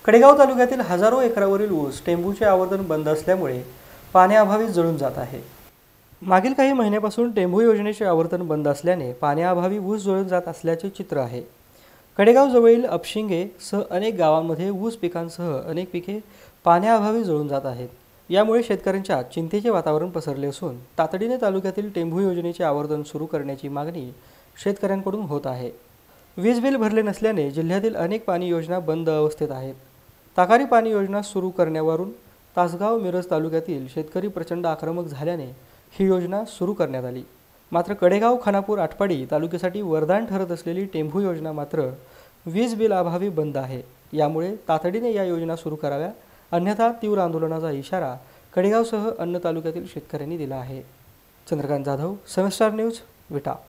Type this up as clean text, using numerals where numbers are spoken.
कडेगाव तालुक्यातील हजारो एकरावरील ऊस टेंभूचे आवर्तन बंद असल्यामुळे पाण्याअभावी जळून जात आहे। मागील काही महिन्यापासून टेंभू योजनेचे आवर्तन बंद असल्याने पाण्याअभावी ऊस जळून जात असल्याचे चित्र आहे। कडेगाव जवळील अपशिंगे सह अनेक गावांमध्ये ऊस पिकांसह अनेक पिके पाण्याअभावी जळून जात आहेत। यामुळे शेतकऱ्यांच्या चिंतेचे वातावरण पसरले असून तातडीने तालुक्यातील टेंभू योजनेचे आवर्तन सुरू करण्याची मागणी शेतकऱ्यांकडून होत आहे। वीज बिल भरले नसल्याने जिल्ह्यातील अनेक पाणी योजना बंद अवस्थेत आहेत। ताकारी पाणी योजना सुरू करण्यावरून तासगाव मिरज तालुक्यातील शेतकरी प्रचंड आक्रमक झाल्याने ही योजना सुरू करण्यात आली। मात्र कडेगाव खानापूर आटपाडी तालुक्यासाठी वरदान ठरत असलेली टेंभू योजना मात्र वीज बिल अभावी बंद आहे। यामुळे तातडीने या योजना सुरू कराव्या, अन्यथा तीव्र आंदोलनाचा इशारा कडेगावसह अन्य तालुक्यातील शेतकऱ्यांनी दिला आहे। चंद्रकांत जाधव, सनस्टार न्यूज, विटा।